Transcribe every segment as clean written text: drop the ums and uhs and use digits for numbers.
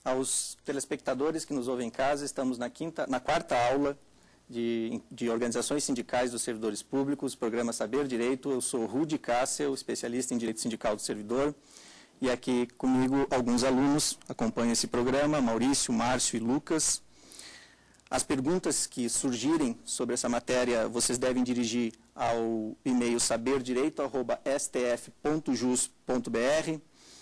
aos telespectadores que nos ouvem em casa. Estamos na quarta aula de organizações sindicais dos servidores públicos, programa Saber Direito. Eu sou Rudi Kassel, especialista em Direito Sindical do Servidor. E aqui comigo alguns alunos acompanham esse programa, Maurício, Márcio e Lucas. As perguntas que surgirem sobre essa matéria, vocês devem dirigir ao e-mail saberdireito@stf.jus.br.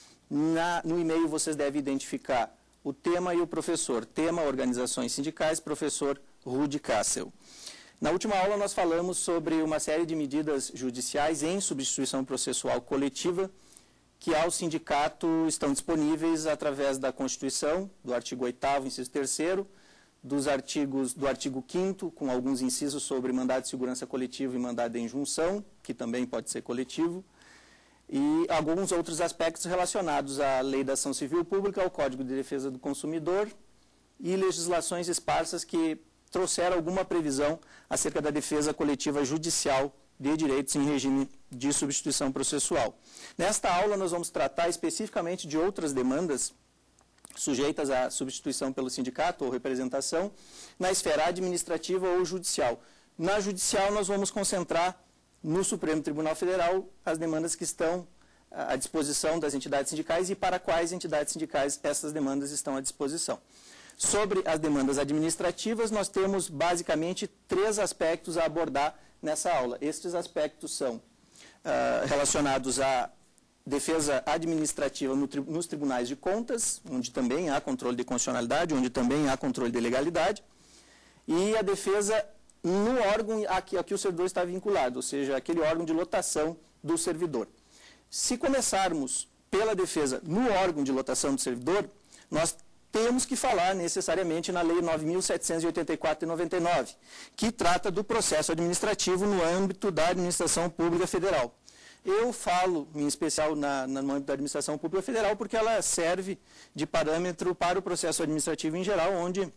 No e-mail vocês devem identificar o tema e o professor. Tema, organizações sindicais, professor Rudi Kassel. Na última aula nós falamos sobre uma série de medidas judiciais em substituição processual coletiva que ao sindicato estão disponíveis através da Constituição, do artigo 8º, inciso 3º, do artigo 5º, com alguns incisos sobre mandado de segurança coletivo e mandado de injunção, que também pode ser coletivo, e alguns outros aspectos relacionados à Lei da Ação Civil Pública, ao Código de Defesa do Consumidor e legislações esparsas que trouxeram alguma previsão acerca da defesa coletiva judicial de direitos em regime de substituição processual. Nesta aula nós vamos tratar especificamente de outras demandas sujeitas à substituição pelo sindicato ou representação na esfera administrativa ou judicial. Na judicial nós vamos concentrar no Supremo Tribunal Federal as demandas que estão à disposição das entidades sindicais e para quais entidades sindicais essas demandas estão à disposição. Sobre as demandas administrativas, nós temos basicamente 3 aspectos a abordar nessa aula. Estes aspectos são relacionados à defesa administrativa nos tribunais de contas, onde também há controle de constitucionalidade, onde também há controle de legalidade, e a defesa no órgão a que o servidor está vinculado, ou seja, aquele órgão de lotação do servidor. Se começarmos pela defesa no órgão de lotação do servidor, nós temos que falar necessariamente na Lei 9.784 de 99, que trata do processo administrativo no âmbito da administração pública federal. Eu falo, em especial, no âmbito da administração pública federal, porque ela serve de parâmetro para o processo administrativo em geral, onde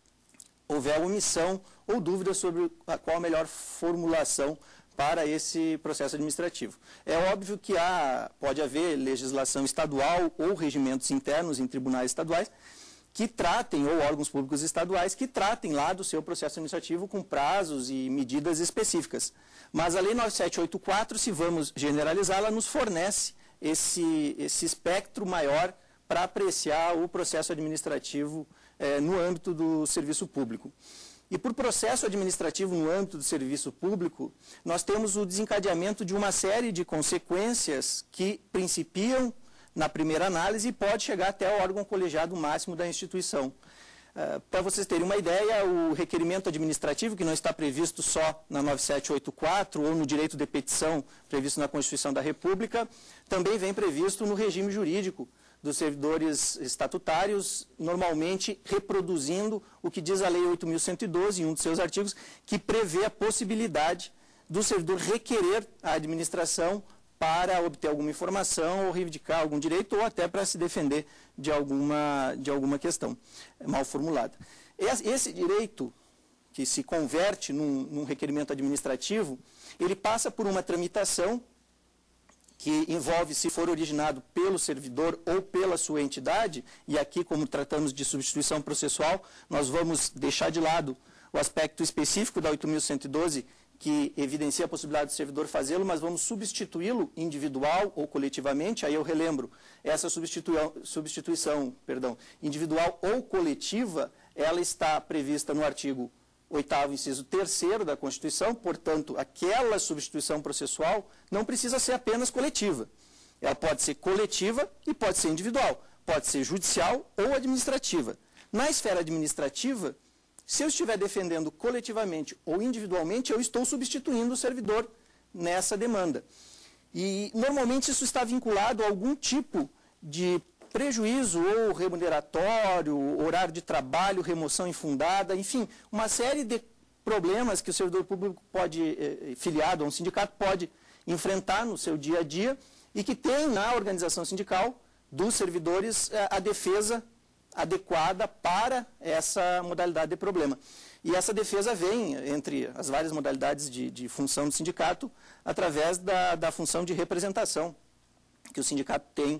houver omissão ou dúvida sobre qual a melhor formulação para esse processo administrativo. É óbvio que pode haver legislação estadual ou regimentos internos em tribunais estaduais que tratem, ou órgãos públicos estaduais, que tratem lá do seu processo administrativo com prazos e medidas específicas. Mas a Lei 9784, se vamos generalizar, ela nos fornece esse espectro maior para apreciar o processo administrativo no âmbito do serviço público. E por processo administrativo no âmbito do serviço público, nós temos o desencadeamento de uma série de consequências que principiam na primeira análise e pode chegar até o órgão colegiado máximo da instituição. Para vocês terem uma ideia, o requerimento administrativo, que não está previsto só na 9784 ou no direito de petição previsto na Constituição da República, também vem previsto no regime jurídico dos servidores estatutários, normalmente reproduzindo o que diz a Lei 8.112, em um de seus artigos, que prevê a possibilidade do servidor requerer a administração para obter alguma informação ou reivindicar algum direito ou até para se defender de alguma questão mal formulada. Esse direito, que se converte num requerimento administrativo, ele passa por uma tramitação que envolve, se for originado pelo servidor ou pela sua entidade, e aqui, como tratamos de substituição processual, nós vamos deixar de lado o aspecto específico da 8.112, que evidencia a possibilidade do servidor fazê-lo, mas vamos substituí-lo individual ou coletivamente. Aí eu relembro, essa substituição individual ou coletiva, ela está prevista no artigo 8º, inciso 3º da Constituição, portanto, aquela substituição processual não precisa ser apenas coletiva. Ela pode ser coletiva e pode ser individual, pode ser judicial ou administrativa. Na esfera administrativa, se eu estiver defendendo coletivamente ou individualmente, eu estou substituindo o servidor nessa demanda. E, normalmente, isso está vinculado a algum tipo de prejuízo ou remuneratório, horário de trabalho, remoção infundada, enfim, uma série de problemas que o servidor público filiado a um sindicato pode enfrentar no seu dia a dia e que tem na organização sindical dos servidores a defesa adequada para essa modalidade de problema. E essa defesa vem, entre as várias modalidades de função do sindicato, através da função de representação que o sindicato tem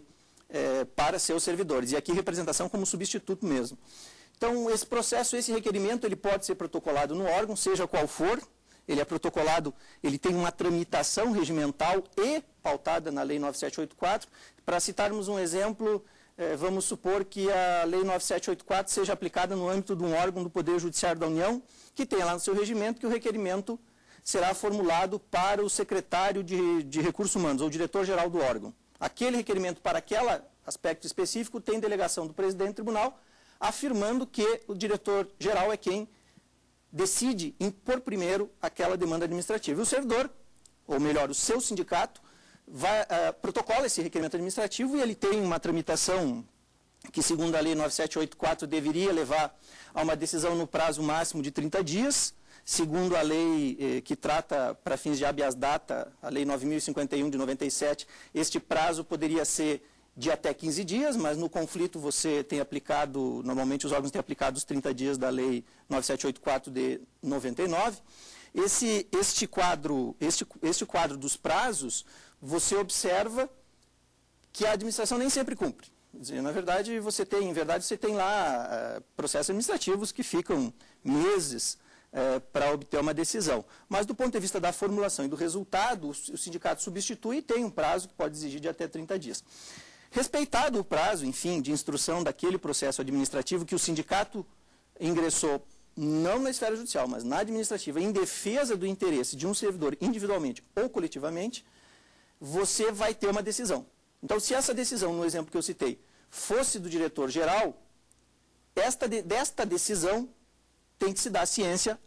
para seus servidores. E aqui representação como substituto mesmo. Então, esse processo, esse requerimento, ele pode ser protocolado no órgão, seja qual for. Ele é protocolado, ele tem uma tramitação regimental e pautada na Lei 9784. Para citarmos um exemplo, vamos supor que a Lei 9784 seja aplicada no âmbito de um órgão do Poder Judiciário da União, que tenha lá no seu regimento que o requerimento será formulado para o secretário de Recursos Humanos, ou diretor-geral do órgão. Aquele requerimento para aquele aspecto específico tem delegação do presidente do tribunal, afirmando que o diretor-geral é quem decide impor primeiro aquela demanda administrativa. E o servidor, ou melhor, o seu sindicato, protocola esse requerimento administrativo e ele tem uma tramitação que, segundo a Lei 9784, deveria levar a uma decisão no prazo máximo de 30 dias. Segundo a lei que trata, para fins de habeas data, a Lei 9.051 de 97, este prazo poderia ser de até 15 dias, mas no conflito você tem aplicado, normalmente os órgãos têm aplicado os 30 dias da Lei 9784 de 99. Este quadro dos prazos, você observa que a administração nem sempre cumpre. Quer dizer, na verdade, você tem lá processos administrativos que ficam meses para obter uma decisão. Mas do ponto de vista da formulação e do resultado, o sindicato substitui e tem um prazo que pode exigir de até 30 dias. Respeitado o prazo, enfim, de instrução daquele processo administrativo que o sindicato ingressou, não na esfera judicial, mas na administrativa, em defesa do interesse de um servidor individualmente ou coletivamente, você vai ter uma decisão. Então, se essa decisão, no exemplo que eu citei, fosse do diretor-geral, desta decisão tem que se dar ciência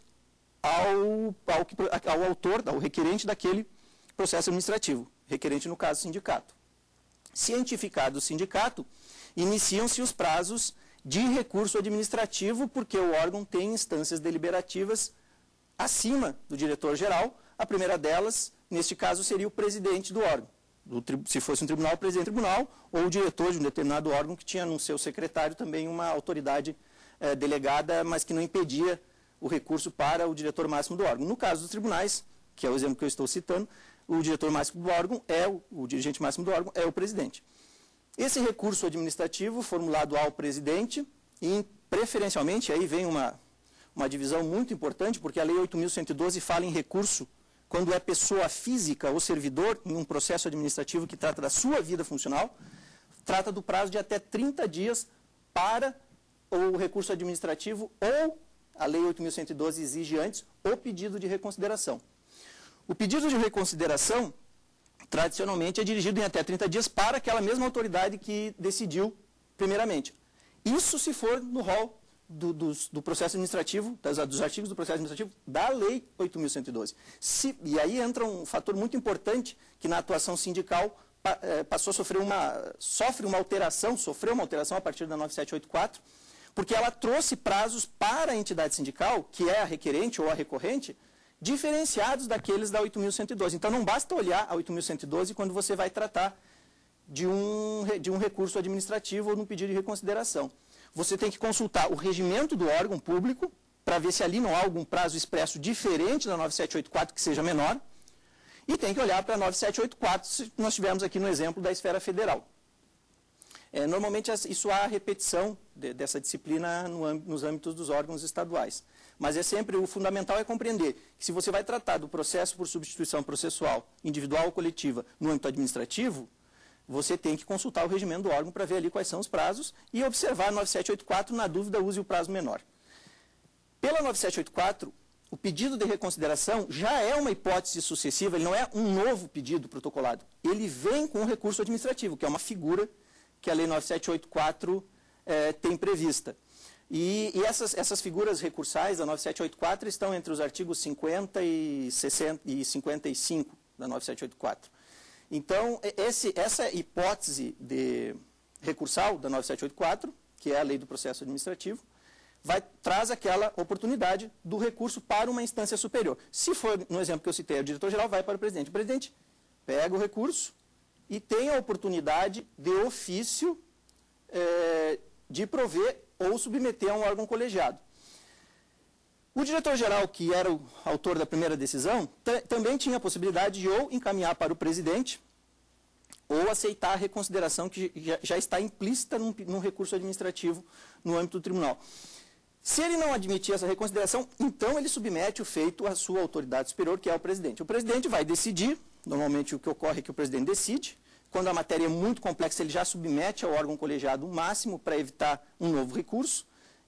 ao autor, ao requerente daquele processo administrativo, requerente, no caso, sindicato. Cientificado o sindicato, iniciam-se os prazos de recurso administrativo, porque o órgão tem instâncias deliberativas acima do diretor-geral. A primeira delas, neste caso, seria o presidente do órgão. Se fosse um tribunal, o presidente do tribunal, ou o diretor de um determinado órgão que tinha no seu secretário também uma autoridade delegada, mas que não impedia o recurso para o diretor máximo do órgão. No caso dos tribunais, que é o exemplo que eu estou citando, o diretor máximo do órgão o dirigente máximo do órgão é o presidente. Esse recurso administrativo formulado ao presidente, e preferencialmente, aí vem uma divisão muito importante, porque a Lei 8.112 fala em recurso quando é pessoa física ou servidor em um processo administrativo que trata da sua vida funcional, trata do prazo de até 30 dias para o recurso administrativo, ou a Lei 8.112 exige antes o pedido de reconsideração. O pedido de reconsideração, tradicionalmente, é dirigido em até 30 dias para aquela mesma autoridade que decidiu primeiramente. Isso se for no rol do processo administrativo, dos artigos do processo administrativo da Lei 8.112. E aí entra um fator muito importante que na atuação sindical passou a sofreu uma alteração a partir da 9784, porque ela trouxe prazos para a entidade sindical, que é a requerente ou a recorrente, diferenciados daqueles da 8.112. Então, não basta olhar a 8.112 quando você vai tratar de um recurso administrativo ou de um pedido de reconsideração. Você tem que consultar o regimento do órgão público, para ver se ali não há algum prazo expresso diferente da 9784, que seja menor, e tem que olhar para a 9784, se nós tivermos aqui no exemplo da esfera federal. Normalmente, isso há repetição dessa disciplina nos âmbitos dos órgãos estaduais. Mas o fundamental é compreender que se você vai tratar do processo por substituição processual, individual ou coletiva, no âmbito administrativo, você tem que consultar o regimento do órgão para ver ali quais são os prazos e observar a 9784, na dúvida, use o prazo menor. Pela 9784, o pedido de reconsideração já é uma hipótese sucessiva, ele não é um novo pedido protocolado. Ele vem com o recurso administrativo, que é uma figura que a Lei 9784 tem prevista. E essas figuras recursais da 9784 estão entre os artigos 50 e 55 da 9784. Então, essa hipótese recursal da 9784, que é a Lei do Processo Administrativo, traz aquela oportunidade do recurso para uma instância superior. Se for, no exemplo que eu citei, o diretor-geral vai para o presidente. O presidente pega o recurso e tem a oportunidade de ofício de prover ou submeter a um órgão colegiado. O diretor-geral, que era o autor da primeira decisão, também tinha a possibilidade de ou encaminhar para o presidente ou aceitar a reconsideração que já está implícita num recurso administrativo no âmbito do tribunal. Se ele não admitir essa reconsideração, então ele submete o feito à sua autoridade superior, que é o presidente. O presidente vai decidir, normalmente o que ocorre é que o presidente decide. Quando a matéria é muito complexa, ele já submete ao órgão colegiado o máximo para evitar um novo recurso,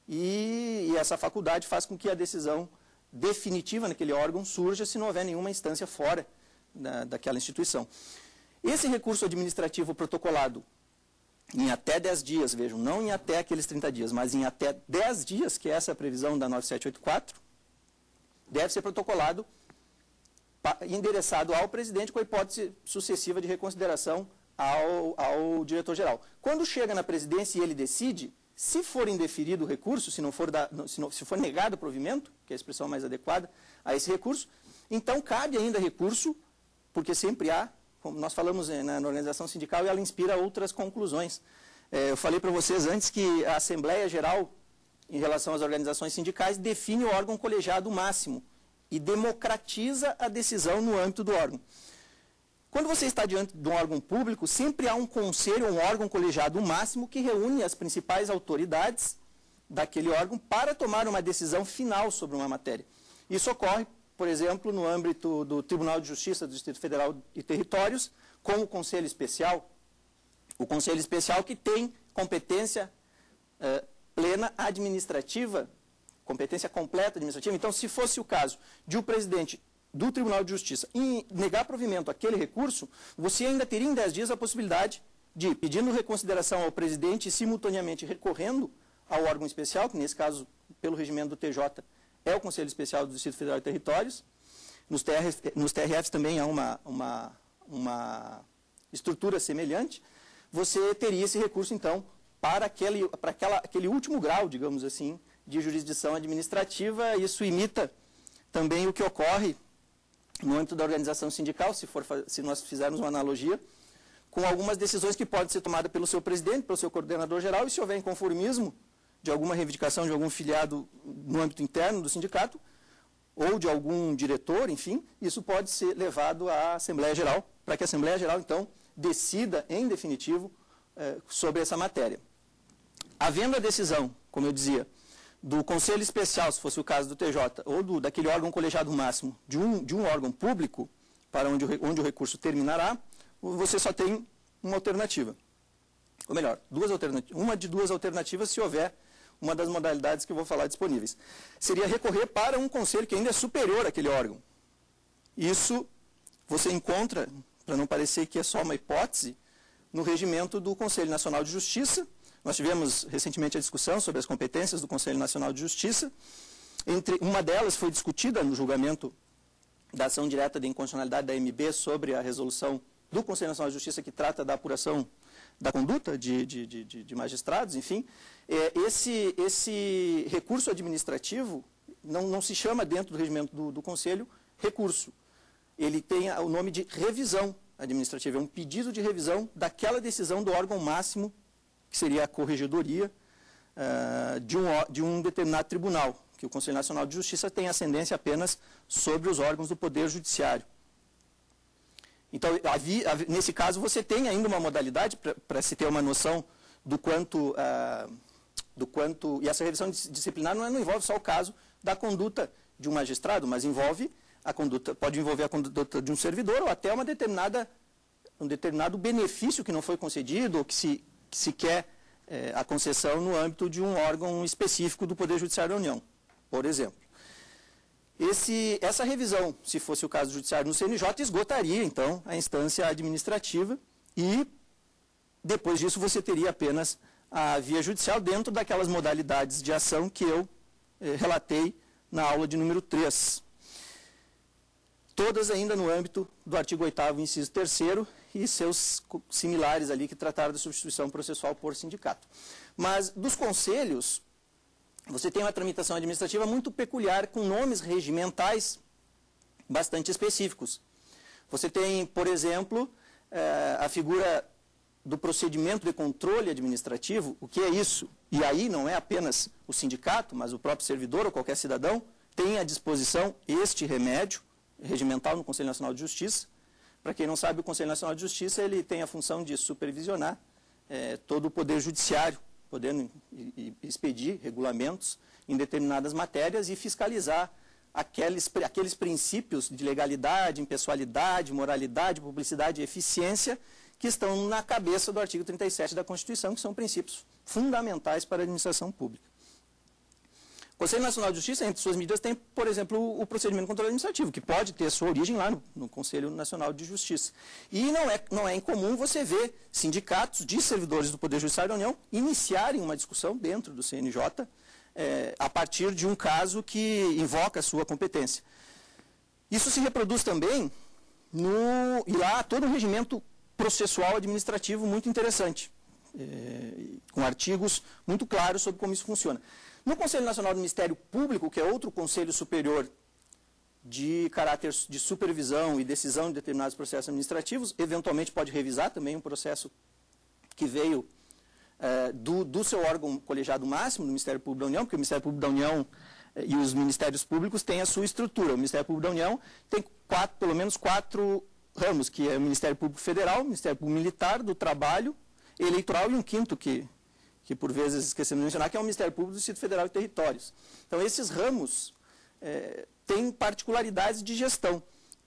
e essa faculdade faz com que a decisão definitiva naquele órgão surja se não houver nenhuma instância fora daquela instituição. Esse recurso administrativo protocolado em até 10 dias, vejam, não em até aqueles 30 dias, mas em até 10 dias, que é essa a previsão da 9784, deve ser protocolado, endereçado ao presidente com a hipótese sucessiva de reconsideração ao diretor-geral. Quando chega na presidência e ele decide, se for indeferido o recurso, se for negado o provimento, que é a expressão mais adequada a esse recurso, então cabe ainda recurso, porque sempre há, como nós falamos na organização sindical, e ela inspira outras conclusões. Eu falei para vocês antes que a Assembleia Geral, em relação às organizações sindicais, define o órgão colegiado máximo e democratiza a decisão no âmbito do órgão. Quando você está diante de um órgão público, sempre há um conselho, um órgão colegiado máximo que reúne as principais autoridades daquele órgão para tomar uma decisão final sobre uma matéria. Isso ocorre, por exemplo, no âmbito do Tribunal de Justiça do Distrito Federal e Territórios, com o Conselho Especial. O Conselho Especial que tem competência plena administrativa, competência completa administrativa. Então, se fosse o caso de o presidente do Tribunal de Justiça negar provimento àquele recurso, você ainda teria em 10 dias a possibilidade de, pedindo reconsideração ao presidente e simultaneamente recorrendo ao órgão especial, que nesse caso, pelo regimento do TJ, é o Conselho Especial do Distrito Federal e Territórios. Nos TRFs também há uma estrutura semelhante. Você teria esse recurso, então, para aquele último grau, digamos assim, de jurisdição administrativa. Isso imita também o que ocorre no âmbito da organização sindical, se nós fizermos uma analogia, com algumas decisões que podem ser tomadas pelo seu presidente, pelo seu coordenador geral, e se houver inconformismo de alguma reivindicação de algum filiado no âmbito interno do sindicato, ou de algum diretor, enfim, isso pode ser levado à Assembleia Geral, para que a Assembleia Geral, então, decida, em definitivo, sobre essa matéria. Havendo a decisão, como eu dizia, do Conselho Especial, se fosse o caso do TJ, ou daquele órgão colegiado máximo, de um órgão público, para onde o recurso terminará, você só tem uma alternativa. Ou melhor, uma de duas alternativas, se houver uma das modalidades que eu vou falar disponíveis. Seria recorrer para um conselho que ainda é superior àquele órgão. Isso você encontra, para não parecer que é só uma hipótese, no regimento do Conselho Nacional de Justiça. Nós tivemos recentemente a discussão sobre as competências do Conselho Nacional de Justiça. Uma delas foi discutida no julgamento da ação direta de inconstitucionalidade da MB sobre a resolução do Conselho Nacional de Justiça que trata da apuração da conduta de magistrados, enfim. Esse recurso administrativo não se chama dentro do regimento do Conselho recurso. Ele tem o nome de revisão administrativa, é um pedido de revisão daquela decisão do órgão máximo, que seria a corregedoria de um determinado tribunal, que o Conselho Nacional de Justiça tem ascendência apenas sobre os órgãos do Poder Judiciário. Então, nesse caso, você tem ainda uma modalidade, para se ter uma noção do quanto... E essa revisão disciplinar não envolve só o caso da conduta de um magistrado, mas pode envolver a conduta de um servidor ou até um determinado benefício que não foi concedido ou que se quer a concessão no âmbito de um órgão específico do Poder Judiciário da União, por exemplo. Essa revisão, se fosse o caso do Judiciário no CNJ, esgotaria, então, a instância administrativa e, depois disso, você teria apenas a via judicial dentro daquelas modalidades de ação que eu relatei na aula de número 3. Todas ainda no âmbito do artigo 8º, inciso 3º, e seus similares ali que trataram da substituição processual por sindicato. Mas dos conselhos, você tem uma tramitação administrativa muito peculiar, com nomes regimentais bastante específicos. Você tem, por exemplo, a figura do procedimento de controle administrativo. O que é isso? E aí não é apenas o sindicato, mas o próprio servidor ou qualquer cidadão tem à disposição este remédio regimental no Conselho Nacional de Justiça Para quem não sabe, o Conselho Nacional de Justiça ele tem a função de supervisionar todo o poder judiciário, podendo expedir regulamentos em determinadas matérias e fiscalizar aqueles princípios de legalidade, impessoalidade, moralidade, publicidade e eficiência que estão na cabeça do artigo 37 da Constituição, que são princípios fundamentais para a administração pública. O Conselho Nacional de Justiça, entre suas medidas, tem, por exemplo, o procedimento de controle administrativo, que pode ter sua origem lá no Conselho Nacional de Justiça. E não é incomum você ver sindicatos de servidores do Poder Judiciário da União iniciarem uma discussão dentro do CNJ a partir de um caso que invoca a sua competência. Isso se reproduz também e lá há todo um regimento processual administrativo muito interessante, com artigos muito claros sobre como isso funciona. No Conselho Nacional do Ministério Público, que é outro conselho superior de caráter de supervisão e decisão de determinados processos administrativos, eventualmente pode revisar também um processo que veio do seu órgão colegiado máximo, do Ministério Público da União, porque o Ministério Público da União e os Ministérios Públicos têm a sua estrutura. O Ministério Público da União tem pelo menos 4 ramos, que é o Ministério Público Federal, o Ministério Público Militar, do Trabalho, Eleitoral e um quinto que por vezes esquecemos de mencionar, que é o Ministério Público do Distrito Federal e Territórios. Então, esses ramos têm particularidades de gestão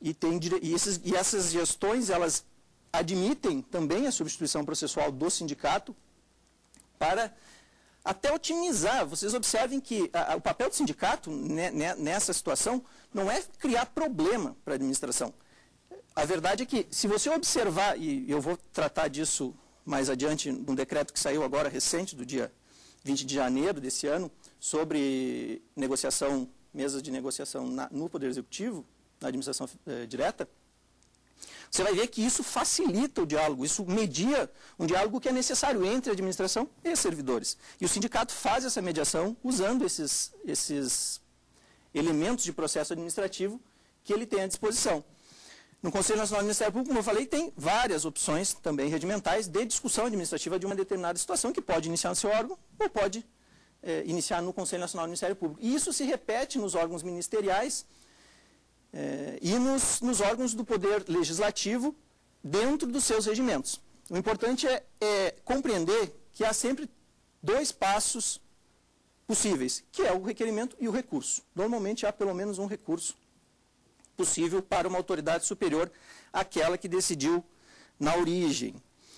e essas gestões, elas admitem também a substituição processual do sindicato para até otimizar. Vocês observem que o papel do sindicato nessa situação não é criar problema para a administração. A verdade é que, se você observar, e eu vou tratar disso mais adiante, num decreto que saiu agora recente, do dia 20 de janeiro desse ano, sobre mesas de negociação no Poder Executivo, na administração direta, você vai ver que isso facilita o diálogo, isso media um diálogo que é necessário entre a administração e os servidores. E o sindicato faz essa mediação usando esses elementos de processo administrativo que ele tem à disposição. No Conselho Nacional do Ministério Público, como eu falei, tem várias opções também regimentais de discussão administrativa de uma determinada situação que pode iniciar no seu órgão ou pode iniciar no Conselho Nacional do Ministério Público. E isso se repete nos órgãos ministeriais e nos órgãos do Poder Legislativo dentro dos seus regimentos. O importante é compreender que há sempre 2 passos possíveis, que é o requerimento e o recurso. Normalmente há pelo menos um recurso possível para uma autoridade superior àquela que decidiu na origem.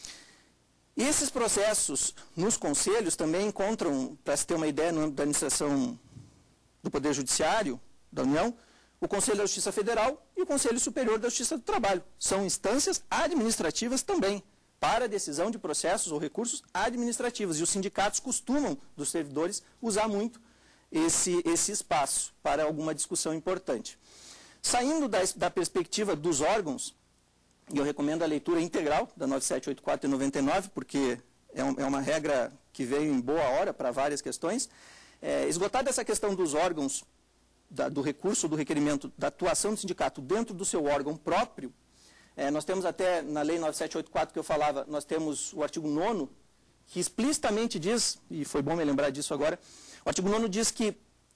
Esses processos nos conselhos também encontram, para se ter uma ideia, no âmbito da administração do Poder Judiciário da União, o Conselho da Justiça Federal e o Conselho Superior da Justiça do Trabalho. São instâncias administrativas também, para a decisão de processos ou recursos administrativos. E os sindicatos costumam, dos servidores, usar muito esse espaço para alguma discussão importante. Saindo da perspectiva dos órgãos, e eu recomendo a leitura integral da 9784 e 99, porque é uma regra que veio em boa hora para várias questões. Esgotada essa questão dos órgãos, do recurso, do requerimento, da atuação do sindicato dentro do seu órgão próprio, nós temos até, na lei 9784 que eu falava, nós temos o artigo 9º, que explicitamente diz, e foi bom me lembrar disso agora, o artigo 9º diz que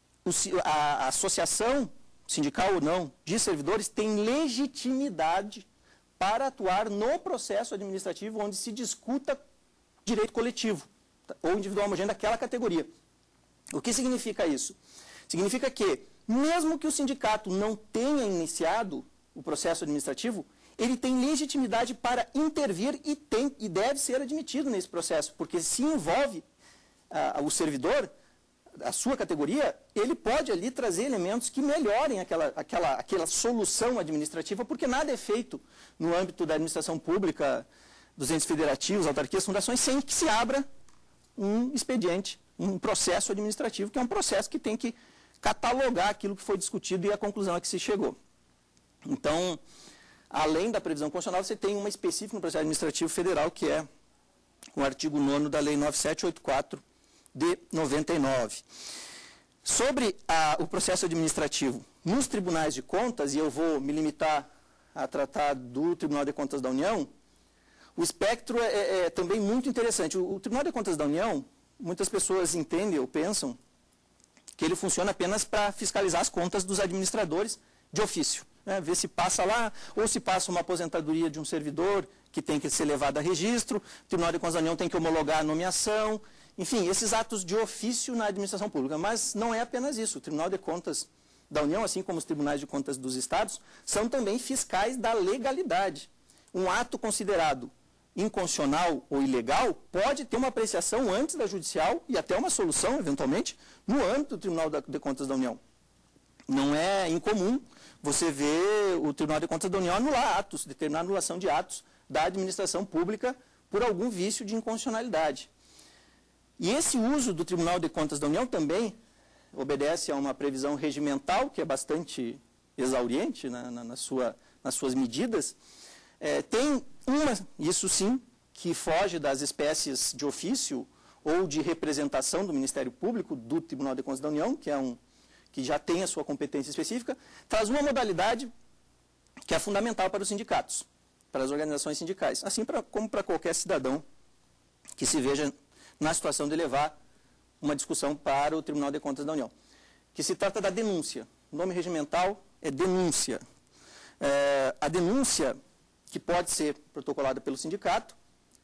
a associação sindical ou não, de servidores, tem legitimidade para atuar no processo administrativo onde se discuta direito coletivo ou individual homogêneo daquela categoria. O que significa isso? Significa que, mesmo que o sindicato não tenha iniciado o processo administrativo, ele tem legitimidade para intervir e deve ser admitido nesse processo, porque se envolve o servidor, a sua categoria, ele pode ali trazer elementos que melhorem aquela solução administrativa, porque nada é feito no âmbito da administração pública, dos entes federativos, autarquias, fundações, sem que se abra um expediente, um processo administrativo, que é um processo que tem que catalogar aquilo que foi discutido e a conclusão a que se chegou. Então, além da previsão constitucional, você tem uma específica no processo administrativo federal, que é o artigo 9º da Lei 9784, de 99. Sobre o processo administrativo nos tribunais de contas, e eu vou me limitar a tratar do Tribunal de Contas da União, o espectro é também muito interessante. O Tribunal de Contas da União, muitas pessoas entendem ou pensam que ele funciona apenas para fiscalizar as contas dos administradores de ofício. né, ver se passa lá, ou se passa uma aposentadoria de um servidor que tem que ser levado a registro, o Tribunal de Contas da União tem que homologar a nomeação, enfim, esses atos de ofício na administração pública. Mas não é apenas isso. O Tribunal de Contas da União, assim como os tribunais de contas dos estados, são também fiscais da legalidade. Um ato considerado inconstitucional ou ilegal pode ter uma apreciação antes da judicial e até uma solução, eventualmente, no âmbito do Tribunal de Contas da União. Não é incomum você ver o Tribunal de Contas da União anular atos, determinar a anulação de atos da administração pública por algum vício de inconstitucionalidade. E esse uso do Tribunal de Contas da União também obedece a uma previsão regimental, que é bastante exauriente nas suas medidas. Tem uma, isso sim, que foge das espécies de ofício ou de representação do Ministério Público, do Tribunal de Contas da União, que já tem a sua competência específica, traz uma modalidade que é fundamental para os sindicatos, para as organizações sindicais, assim como para qualquer cidadão que se veja na situação de levar uma discussão para o Tribunal de Contas da União, que se trata da denúncia. O nome regimental é denúncia. A denúncia, que pode ser protocolada pelo sindicato,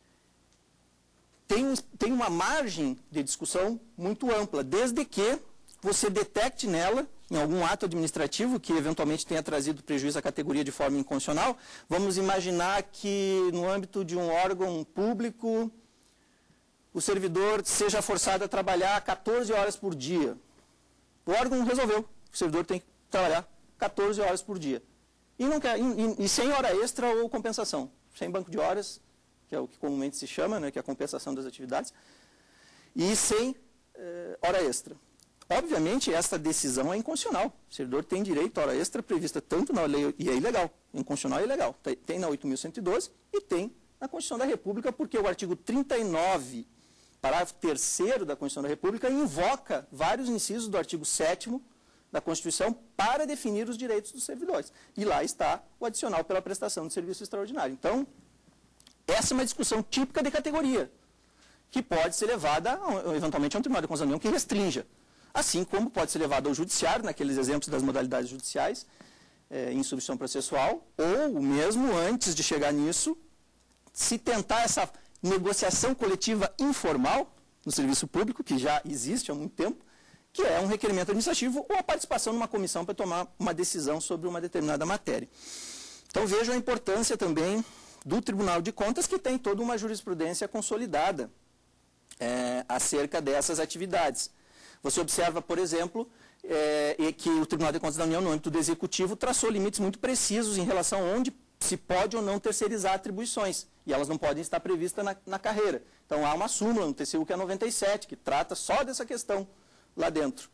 tem uma margem de discussão muito ampla, desde que você detecte nela, em algum ato administrativo que eventualmente tenha trazido prejuízo à categoria de forma inconstitucional. Vamos imaginar que no âmbito de um órgão público, o servidor seja forçado a trabalhar 14 horas por dia. O órgão resolveu, o servidor tem que trabalhar 14 horas por dia. E, não quer, e sem hora extra ou compensação, sem banco de horas, que é o que comumente se chama, né, que é a compensação das atividades, e sem hora extra. Obviamente, esta decisão é inconstitucional. O servidor tem direito à hora extra prevista tanto na lei, e é ilegal, inconstitucional e ilegal. Tem na 8.112 e tem na Constituição da República, porque o artigo 39, parágrafo 3º da Constituição da República, invoca vários incisos do artigo 7º da Constituição para definir os direitos dos servidores. E lá está o adicional pela prestação de serviço extraordinário. Então, essa é uma discussão típica de categoria, que pode ser levada, eventualmente, a um Tribunal de Contas da União que restrinja. Assim como pode ser levado ao judiciário, naqueles exemplos das modalidades judiciais, em substituição processual, ou mesmo antes de chegar nisso, se tentar essa negociação coletiva informal no serviço público, que já existe há muito tempo, que é um requerimento administrativo ou a participação numa comissão para tomar uma decisão sobre uma determinada matéria. Então vejam a importância também do Tribunal de Contas, que tem toda uma jurisprudência consolidada acerca dessas atividades. Você observa, por exemplo, que o Tribunal de Contas da União, no âmbito do Executivo, traçou limites muito precisos em relação a onde se pode ou não terceirizar atribuições, e elas não podem estar previstas na carreira. Então, há uma súmula no TCU, que é 97, que trata só dessa questão lá dentro.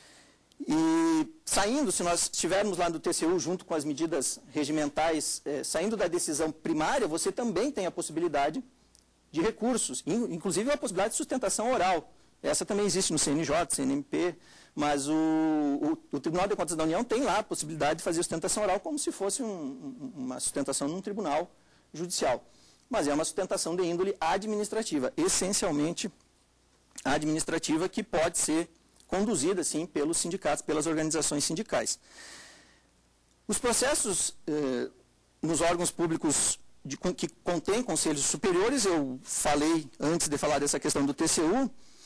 E saindo, se nós estivermos lá no TCU, junto com as medidas regimentais, saindo da decisão primária, você também tem a possibilidade de recursos, inclusive a possibilidade de sustentação oral. Essa também existe no CNJ, CNMP, mas o Tribunal de Contas da União tem lá a possibilidade de fazer sustentação oral como se fosse uma sustentação num tribunal judicial. Mas é uma sustentação de índole administrativa, essencialmente administrativa, que pode ser conduzida, sim, pelos sindicatos, pelas organizações sindicais. Os processos nos órgãos públicos que contêm conselhos superiores, eu falei antes de falar dessa questão do TCU,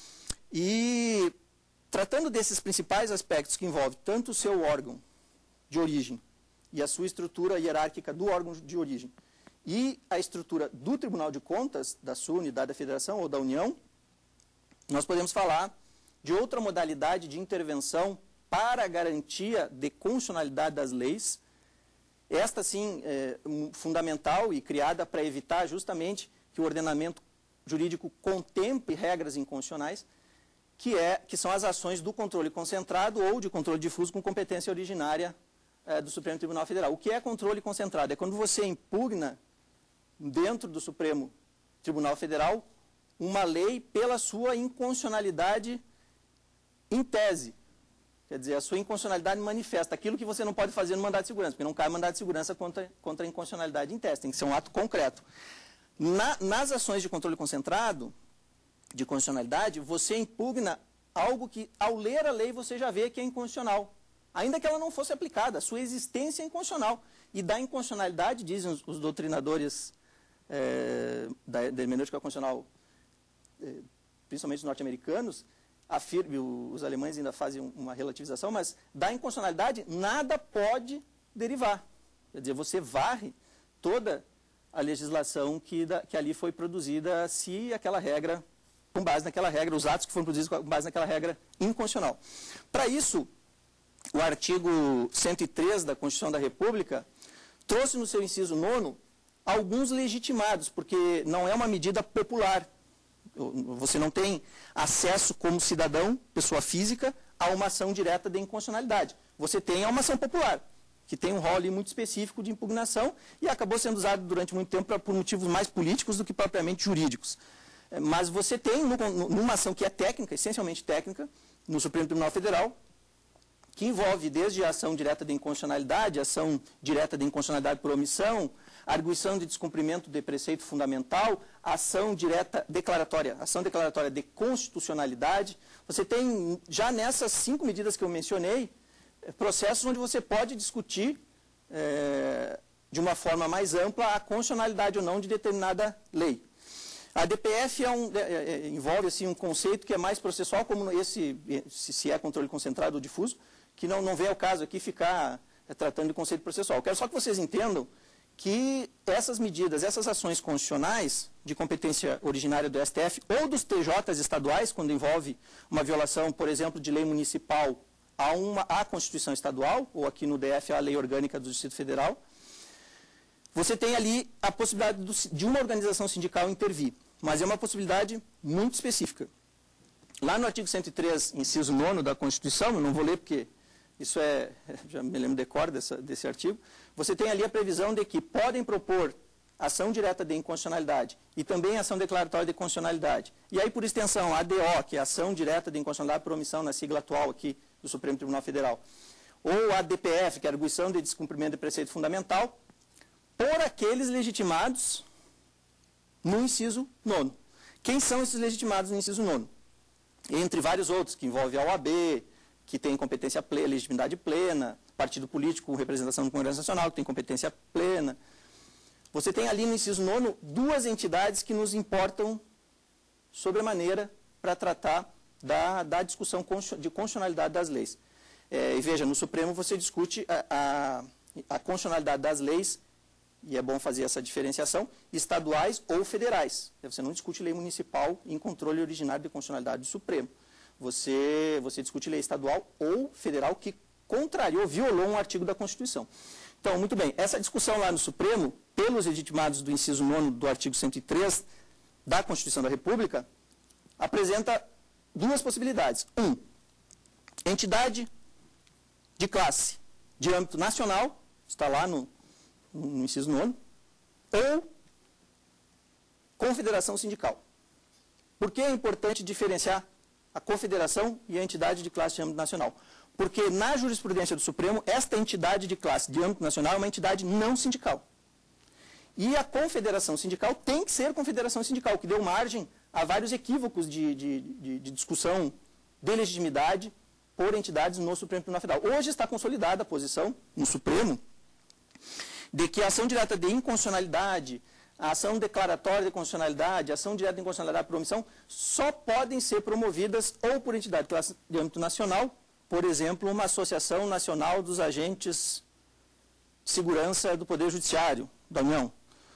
e tratando desses principais aspectos que envolvem tanto o seu órgão de origem e a sua estrutura hierárquica do órgão de origem e a estrutura do Tribunal de Contas, da sua unidade da Federação ou da União, nós podemos falar de outra modalidade de intervenção para a garantia de constitucionalidade das leis. Esta, sim, é fundamental e criada para evitar justamente que o ordenamento jurídico contemple regras inconstitucionais, que são as ações do controle concentrado ou de controle difuso com competência originária do Supremo Tribunal Federal. O que é controle concentrado? É quando você impugna dentro do Supremo Tribunal Federal uma lei pela sua inconstitucionalidade em tese. Quer dizer, a sua inconstitucionalidade manifesta aquilo que você não pode fazer no mandado de segurança, porque não cai mandado de segurança contra a inconstitucionalidade em tese, tem que ser um ato concreto. Nas ações de controle concentrado, de constitucionalidade, você impugna algo que, ao ler a lei, você já vê que é inconstitucional. ainda que ela não fosse aplicada, a sua existência é inconstitucional. E da inconstitucionalidade, dizem os doutrinadores da hermenêutica constitucional, principalmente os norte-americanos, os alemães ainda fazem uma relativização, mas da inconstitucionalidade nada pode derivar. Quer dizer, você varre toda a legislação que ali foi produzida se aquela regra, com base naquela regra, os atos que foram produzidos com base naquela regra inconstitucional. Para isso, o artigo 103 da Constituição da República trouxe no seu inciso 9º alguns legitimados, porque não é uma medida popular. Você não tem acesso como cidadão, pessoa física, a uma ação direta de inconstitucionalidade. Você tem a uma ação popular, que tem um rol ali muito específico de impugnação e acabou sendo usado durante muito tempo por motivos mais políticos do que propriamente jurídicos. Mas você tem, numa ação que é técnica, essencialmente técnica, no Supremo Tribunal Federal, que envolve desde a ação direta de inconstitucionalidade, ação direta de inconstitucionalidade por omissão, arguição de descumprimento de preceito fundamental, ação declaratória de constitucionalidade. Você tem, já nessas 5 medidas que eu mencionei, processos onde você pode discutir de uma forma mais ampla a constitucionalidade ou não de determinada lei. A DPF envolve assim, um conceito que é mais processual, como esse, se é controle concentrado ou difuso, que não vem ao caso aqui ficar tratando de conceito processual. Quero só que vocês entendam que essas medidas, essas ações constitucionais de competência originária do STF ou dos TJs estaduais, quando envolve uma violação, por exemplo, de lei municipal à Constituição Estadual, ou aqui no DF a Lei Orgânica do Distrito Federal, você tem ali a possibilidade de uma organização sindical intervir, mas é uma possibilidade muito específica. Lá no artigo 103, inciso 9º da Constituição, eu não vou ler porque isso já me lembro de cor desse artigo, você tem ali a previsão de que podem propor ação direta de inconstitucionalidade e também ação declaratória de constitucionalidade. E aí, por extensão, a ADO, que é a ação direta de inconstitucionalidade por omissão na sigla atual aqui do Supremo Tribunal Federal, ou a DPF, que é a arguição de descumprimento de preceito fundamental, por aqueles legitimados no inciso 9º. Quem são esses legitimados no inciso 9º? Entre vários outros, que envolve a OAB, que tem competência plena, legitimidade plena, partido político com representação no Congresso Nacional, que tem competência plena. Você tem ali no inciso 9º 2 entidades que nos importam sobremaneira para tratar da discussão de constitucionalidade das leis. E veja, no Supremo você discute a constitucionalidade das leis, e é bom fazer essa diferenciação, estaduais ou federais. Você não discute lei municipal em controle originário de constitucionalidade do Supremo. Você discute lei estadual ou federal que contrariou, violou um artigo da Constituição. Então, muito bem, essa discussão lá no Supremo, pelos legitimados do inciso 9º do artigo 103 da Constituição da República, apresenta 2 possibilidades. Entidade de classe de âmbito nacional, está lá no inciso 9º, ou confederação sindical. Por que é importante diferenciar a confederação e a entidade de classe de âmbito nacional? Porque na jurisprudência do Supremo, esta entidade de classe de âmbito nacional é uma entidade não sindical. E a confederação sindical tem que ser confederação sindical, que deu margem a vários equívocos de discussão de legitimidade por entidades no Supremo Tribunal Federal. Hoje está consolidada a posição no Supremo de que a ação direta de inconstitucionalidade, a ação declaratória de constitucionalidade, a ação direta de inconstitucionalidade por omissão, só podem ser promovidas ou por entidade de classe de âmbito nacional, por exemplo, uma associação nacional dos agentes de segurança do Poder Judiciário da União,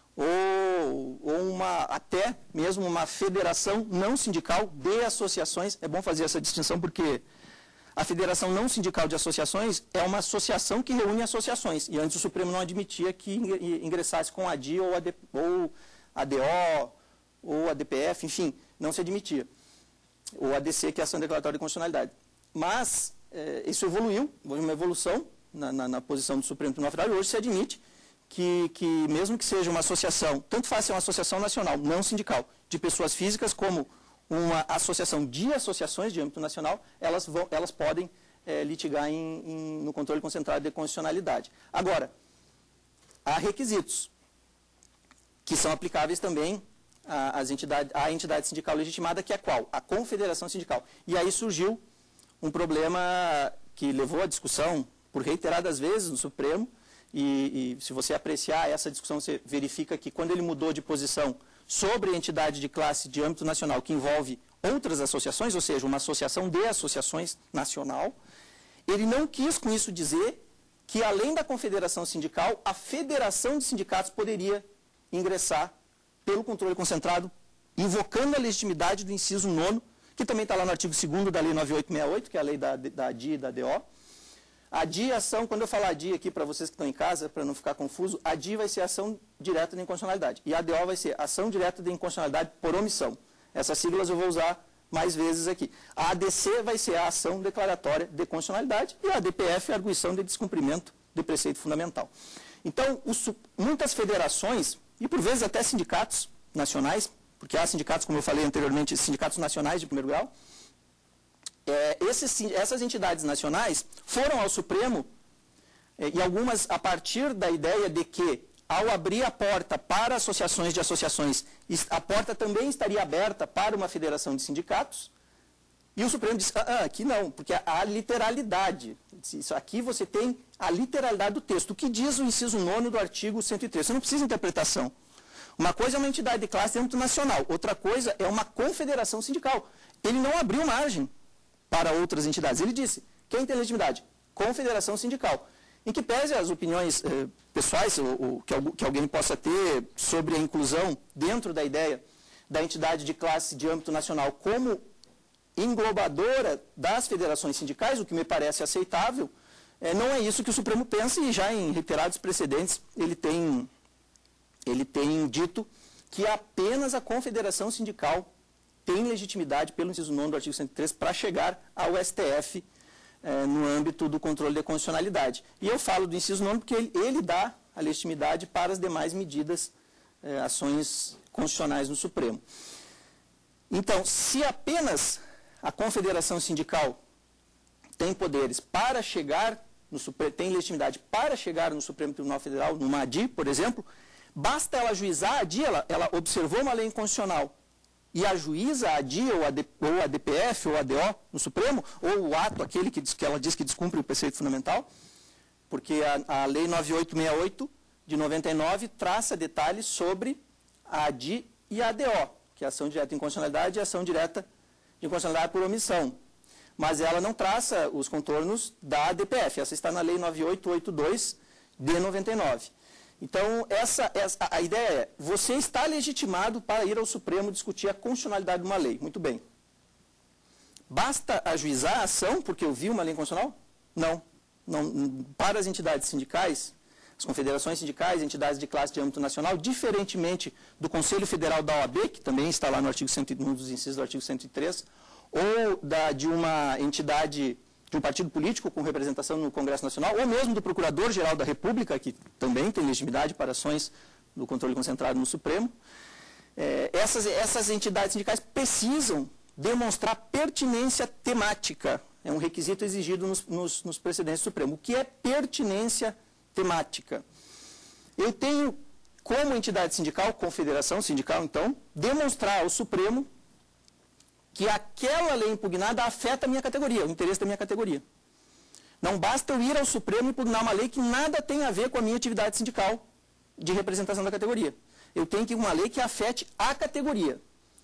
ou até mesmo uma federação não sindical de associações. É bom fazer essa distinção porque a Federação Não Sindical de Associações é uma associação que reúne associações, e antes o Supremo não admitia que ingressasse com a ADI ou a ADO, ou a DPF, enfim, não se admitia. Ou a ADC, que é a Ação Declaratória de Constitucionalidade. Mas isso evoluiu, houve uma evolução na posição do Supremo Tribunal Federal, e hoje se admite que mesmo que seja uma associação, tanto faz ser uma associação nacional, não sindical, de pessoas físicas, como uma associação de associações de âmbito nacional, elas podem litigar no controle concentrado de constitucionalidade. Agora, há requisitos que são aplicáveis também à entidade sindical legitimada, que é qual? A confederação sindical. E aí surgiu um problema que levou a discussão por reiteradas vezes no Supremo, e se você apreciar essa discussão, você verifica que quando ele mudou de posição sobre entidade de classe de âmbito nacional que envolve outras associações, ou seja, uma associação de associações nacional, ele não quis com isso dizer que, além da confederação sindical, a federação de sindicatos poderia ingressar pelo controle concentrado, invocando a legitimidade do inciso 9º, que também está lá no artigo 2º da Lei 9868, que é a lei da ADI e da DO. A ADI, ação, quando eu falar ADI aqui para vocês que estão em casa, para não ficar confuso, a ADI vai ser ação direta de inconstitucionalidade. E a DO vai ser ação direta de inconstitucionalidade por omissão. Essas siglas eu vou usar mais vezes aqui. A ADC vai ser a ação declaratória de constitucionalidade e a ADPF é a arguição de descumprimento de preceito fundamental. Então, muitas federações, e por vezes até sindicatos nacionais, porque há sindicatos, como eu falei anteriormente, sindicatos nacionais de primeiro grau, essas entidades nacionais foram ao Supremo, e algumas a partir da ideia de que, ao abrir a porta para associações de associações, a porta também estaria aberta para uma federação de sindicatos, e o Supremo disse, aqui não, porque há literalidade. Isso aqui você tem a literalidade do texto. O que diz o inciso 9º do artigo 103? Você não precisa de interpretação. Uma coisa é uma entidade de classe de âmbito nacional, outra coisa é uma confederação sindical. Ele não abriu margem para outras entidades. Ele disse, quem tem legitimidade? Confederação sindical. Em que pese as opiniões pessoais que alguém possa ter sobre a inclusão dentro da ideia da entidade de classe de âmbito nacional como englobadora das federações sindicais, o que me parece aceitável, não é isso que o Supremo pensa, e já em reiterados precedentes ele tem dito que apenas a confederação sindical tem legitimidade pelo inciso 9º do artigo 103 para chegar ao STF no âmbito do controle de constitucionalidade. E eu falo do inciso 9º porque ele dá a legitimidade para as demais medidas, ações constitucionais no Supremo. Então, se apenas a confederação sindical tem poderes para chegar no Supremo, tem legitimidade para chegar no Supremo Tribunal Federal, numa ADI, por exemplo, basta ela ajuizar a ADI, ela observou uma lei inconstitucional e ajuiza a ADI ou a DPF ou a DO no Supremo, ou o ato aquele que ela diz que descumpre o preceito fundamental, porque a Lei 9868 de 99 traça detalhes sobre a ADI e a DO, que é a ação direta de inconstitucionalidade e a ação direta de inconstitucionalidade por omissão. Mas ela não traça os contornos da DPF, essa está na Lei 9882 de 99. Então, a ideia é, você está legitimado para ir ao Supremo discutir a constitucionalidade de uma lei. Muito bem. Basta ajuizar a ação porque eu vi uma lei inconstitucional? Não. Para as entidades sindicais, as confederações sindicais, entidades de classe de âmbito nacional, diferentemente do Conselho Federal da OAB, que também está lá no artigo 101 dos incisos do artigo 103, ou de uma entidade de um partido político com representação no Congresso Nacional, ou mesmo do Procurador-Geral da República, que também tem legitimidade para ações do controle concentrado no Supremo, essas entidades sindicais precisam demonstrar pertinência temática. É um requisito exigido nos precedentes do Supremo. O que é pertinência temática? Eu tenho, como entidade sindical, confederação sindical, então, demonstrar ao Supremo que aquela lei impugnada afeta a minha categoria, o interesse da minha categoria. Não basta eu ir ao Supremo e impugnar uma lei que nada tem a ver com a minha atividade sindical de representação da categoria. Eu tenho que ir uma lei que afete a categoria.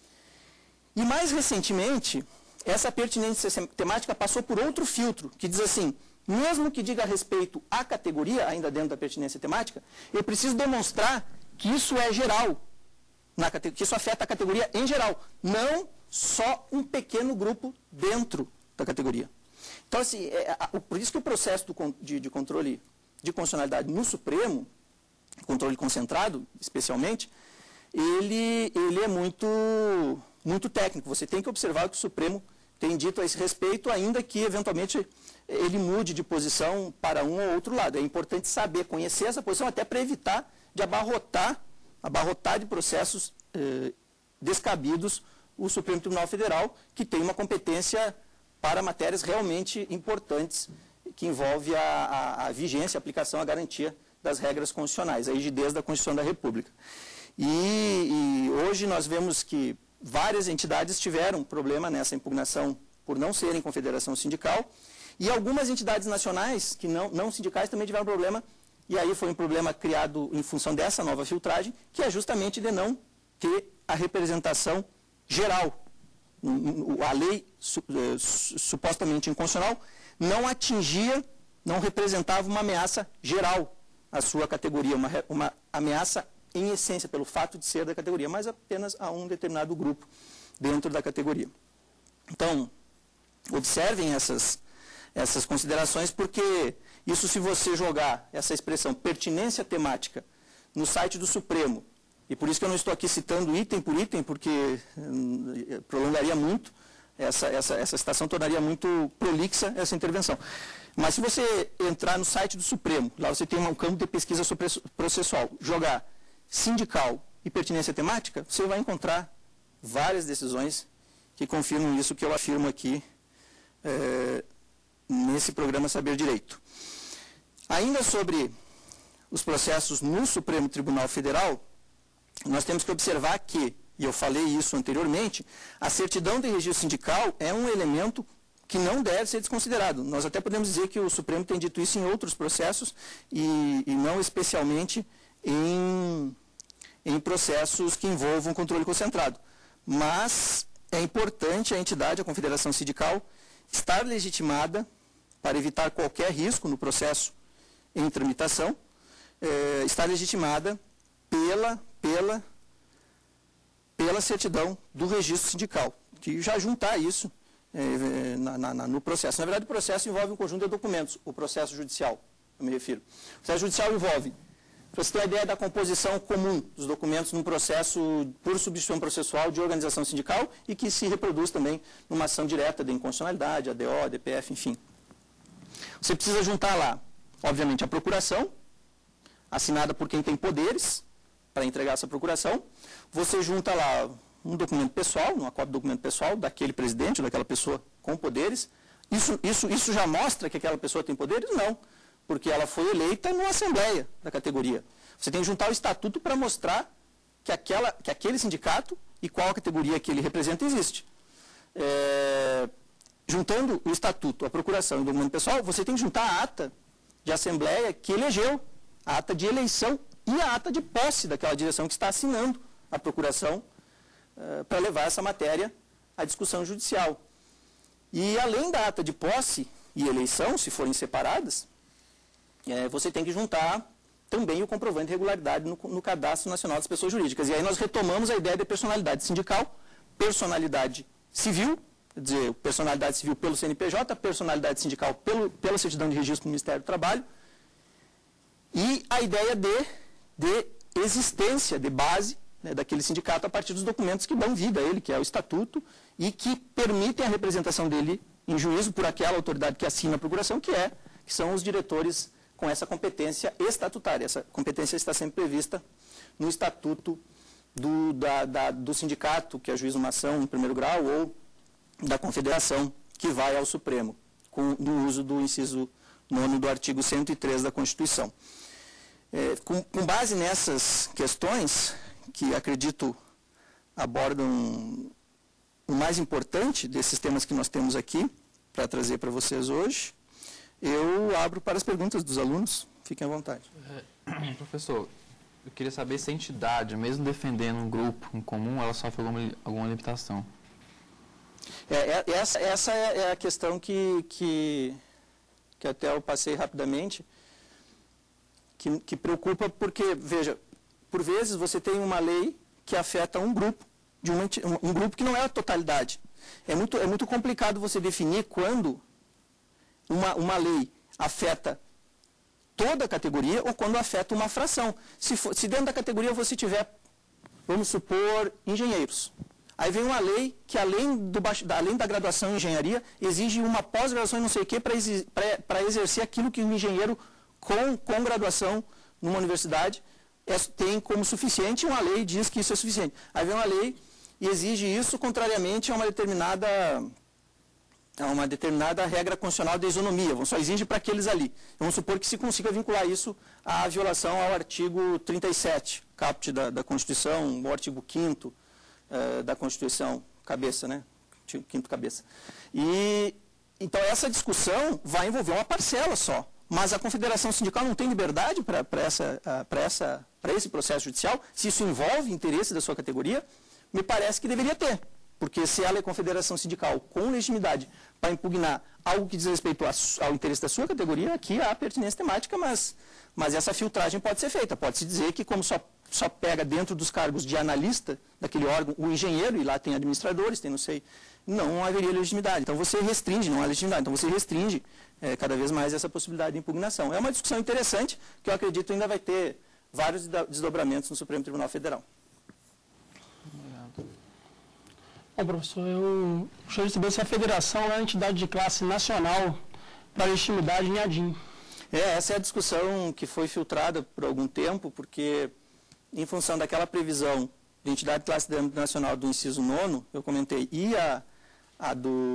E mais recentemente, essa pertinência temática passou por outro filtro, que diz assim, mesmo que diga respeito à categoria, ainda dentro da pertinência temática, eu preciso demonstrar que isso é geral, que isso afeta a categoria em geral, não só um pequeno grupo dentro da categoria. Então, assim, por isso que o processo de controle de constitucionalidade no Supremo, controle concentrado, especialmente, ele é muito técnico. Você tem que observar o que o Supremo tem dito a esse respeito, ainda que, eventualmente, ele mude de posição para um ou outro lado. É importante saber, conhecer essa posição, até para evitar de abarrotar de processos descabidos o Supremo Tribunal Federal, que tem uma competência para matérias realmente importantes, que envolve a vigência, a aplicação, a garantia das regras constitucionais, a rigidez da Constituição da República. E hoje nós vemos que várias entidades tiveram problema nessa impugnação por não serem confederação sindical, E algumas entidades nacionais, que não sindicais, também tiveram problema, e aí foi um problema criado em função dessa nova filtragem, que é justamente de não ter a representação geral. A lei supostamente inconstitucional não atingia, não representava uma ameaça geral à sua categoria, uma ameaça em essência, pelo fato de ser da categoria, mas apenas a um determinado grupo dentro da categoria. Então, observem essas considerações, porque isso, se você jogar essa expressão pertinência temática no site do Supremo, e por isso que eu não estou aqui citando item por item, porque prolongaria muito, essa citação tornaria muito prolixa essa intervenção. Mas se você entrar no site do Supremo, lá você tem um campo de pesquisa processual, jogar sindical e pertinência temática, você vai encontrar várias decisões que confirmam isso que eu afirmo aqui nesse programa Saber Direito. Ainda sobre os processos no Supremo Tribunal Federal, nós temos que observar que, e eu falei isso anteriormente, a certidão de registro sindical é um elemento que não deve ser desconsiderado. Nós até podemos dizer que o Supremo tem dito isso em outros processos e não especialmente em processos que envolvam controle concentrado. Mas é importante a entidade, a confederação sindical, estar legitimada para evitar qualquer risco no processo em tramitação, estar legitimada pela certidão do registro sindical, que já juntar isso no processo. Na verdade, o processo envolve um conjunto de documentos, o processo judicial, eu me refiro. O processo judicial envolve, para você ter a ideia da composição comum dos documentos num processo por substituição processual de organização sindical e que se reproduz também numa ação direta de inconstitucionalidade, ADO, DPF, enfim. Você precisa juntar lá, obviamente, a procuração, assinada por quem tem poderes para entregar essa procuração. Você junta lá um documento pessoal, uma cópia do documento pessoal daquele presidente, daquela pessoa com poderes. Isso já mostra que aquela pessoa tem poderes? Não, porque ela foi eleita numa assembleia da categoria. Você tem que juntar o estatuto para mostrar que aquele sindicato e qual a categoria que ele representa existe. Juntando o estatuto, a procuração e o documento pessoal, você tem que juntar a ata de assembleia que elegeu, a ata de eleição e a ata de posse daquela direção que está assinando a procuração para levar essa matéria à discussão judicial. E além da ata de posse e eleição, se forem separadas, você tem que juntar também o comprovante de regularidade no Cadastro Nacional das Pessoas Jurídicas. E aí nós retomamos a ideia de personalidade sindical, personalidade civil, quer dizer, personalidade civil pelo CNPJ, personalidade sindical pela certidão de registro do Ministério do Trabalho, e a ideia de existência, de base, né, daquele sindicato a partir dos documentos que dão vida a ele, que é o estatuto, e que permitem a representação dele em juízo por aquela autoridade que assina a procuração, que são os diretores com essa competência estatutária. Essa competência está sempre prevista no estatuto do sindicato, que ajuiza uma ação em primeiro grau, ou da confederação, que vai ao Supremo, no uso do inciso 9º do artigo 103 da Constituição. Com base nessas questões, que acredito abordam o mais importante desses temas que nós temos aqui, para trazer para vocês hoje, eu abro para as perguntas dos alunos. Fiquem à vontade. Professor, eu queria saber se a entidade, mesmo defendendo um grupo em comum, ela sofre alguma limitação. Essa é a questão que até eu passei rapidamente, que preocupa porque, veja, por vezes você tem uma lei que afeta um grupo, um grupo que não é a totalidade. É muito complicado você definir quando uma lei afeta toda a categoria ou quando afeta uma fração. Se dentro da categoria você tiver, vamos supor, engenheiros. Aí vem uma lei que, além da graduação em engenharia, exige uma pós-graduação em não sei o quê para exercer aquilo que o engenheiro com graduação numa universidade tem como suficiente, e uma lei diz que isso é suficiente. Aí vem uma lei e exige isso contrariamente a uma determinada regra constitucional de isonomia, só exige para aqueles ali. Vamos supor que se consiga vincular isso à violação ao artigo 37, caput da Constituição, o artigo 5º da Constituição, cabeça, né? 5º cabeça. E Então, essa discussão vai envolver uma parcela só. Mas a confederação sindical não tem liberdade para esse processo judicial? Se isso envolve interesse da sua categoria, me parece que deveria ter. Porque se ela é confederação sindical com legitimidade para impugnar algo que diz respeito ao interesse da sua categoria, aqui há pertinência temática, mas essa filtragem pode ser feita. Pode-se dizer que, como só pega dentro dos cargos de analista daquele órgão o engenheiro, e lá tem administradores, tem não sei, não haveria legitimidade. Então você restringe, não há legitimidade, então você restringe cada vez mais essa possibilidade de impugnação. É uma discussão interessante que eu acredito ainda vai ter vários desdobramentos no Supremo Tribunal Federal. Bom, professor, eu gostaria de saber se a federação é a entidade de classe nacional para legitimidade em ADIM. Essa é a discussão que foi filtrada por algum tempo, porque em função daquela previsão de entidade de classe de âmbito nacional do inciso 9º, eu comentei, e a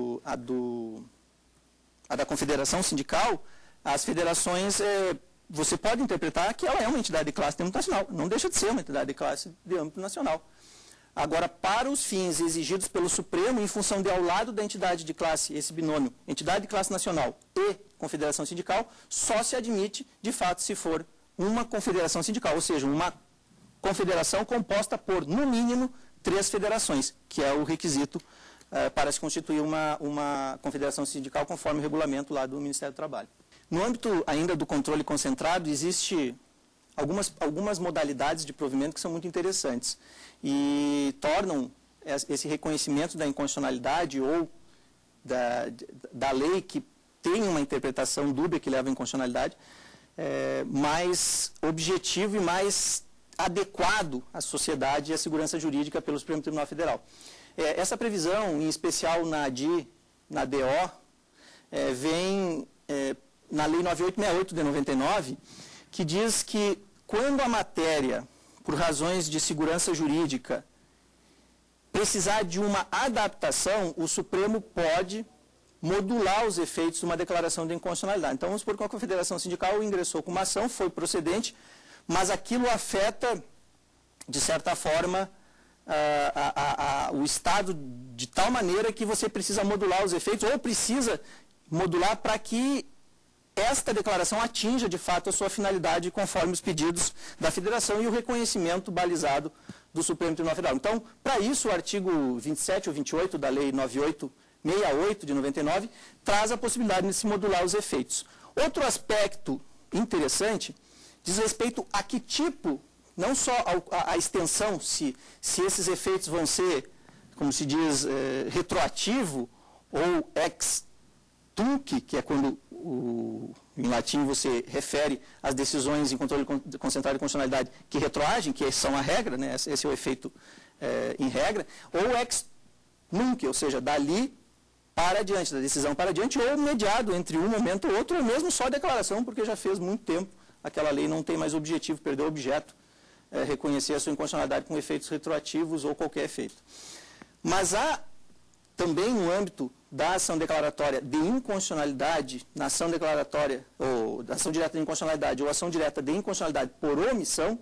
da confederação sindical, as federações, você pode interpretar que ela é uma entidade de classe de âmbito nacional, não deixa de ser uma entidade de classe de âmbito nacional. Agora, para os fins exigidos pelo Supremo, em função de ao lado da entidade de classe, esse binômio, entidade de classe nacional e confederação sindical, só se admite, de fato, se for uma confederação sindical, ou seja, uma confederação composta por, no mínimo, 3 federações, que é o requisito para se constituir uma confederação sindical conforme o regulamento lá do Ministério do Trabalho. No âmbito ainda do controle concentrado, existe algumas modalidades de provimento que são muito interessantes e tornam esse reconhecimento da inconstitucionalidade ou da lei que tem uma interpretação dúbia que leva à inconstitucionalidade mais objetivo e mais adequado à sociedade e à segurança jurídica pelo Supremo Tribunal Federal. Essa previsão, em especial na ADI, na DO, vem na Lei 9868 de 99, que diz que quando a matéria, por razões de segurança jurídica, precisar de uma adaptação, o Supremo pode modular os efeitos de uma declaração de inconstitucionalidade. Então, vamos supor que a Confederação Sindical ingressou com uma ação, foi procedente, mas aquilo afeta, de certa forma, o Estado de tal maneira que você precisa modular os efeitos, ou precisa modular para que esta declaração atinja, de fato, a sua finalidade conforme os pedidos da Federação e o reconhecimento balizado do Supremo Tribunal Federal. Então, para isso, o artigo 27 ou 28 da Lei 9868 de 99 traz a possibilidade de se modular os efeitos. Outro aspecto interessante diz respeito a que tipo, não só a extensão, se esses efeitos vão ser, como se diz, retroativo ou ex tunc, que é quando em latim você refere às decisões em controle concentrado de constitucionalidade que retroagem, que são a regra, né? Esse é o efeito em regra, ou ex nunc, ou seja, dali para adiante, da decisão para adiante, ou mediado entre um momento ou outro, ou mesmo só a declaração, porque já fez muito tempo, aquela lei não tem mais objetivo, perdeu o objeto, reconhecer a sua inconstitucionalidade com efeitos retroativos ou qualquer efeito. Mas há também no âmbito da ação declaratória de inconstitucionalidade, na ação declaratória, ou da ação direta de inconstitucionalidade, ou ação direta de inconstitucionalidade por omissão,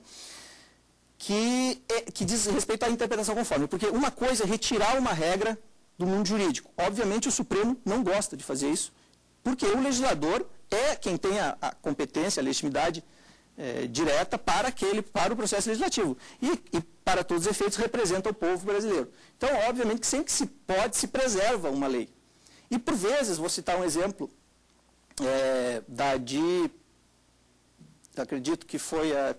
que diz respeito à interpretação conforme. Porque uma coisa é retirar uma regra do mundo jurídico. Obviamente o Supremo não gosta de fazer isso, porque o legislador é quem tem a competência, a legitimidade direta para o processo legislativo. E para todos os efeitos, representa o povo brasileiro. Então, obviamente, que sempre que se pode, se preserva uma lei. E, por vezes, vou citar um exemplo da ADI, acredito que foi a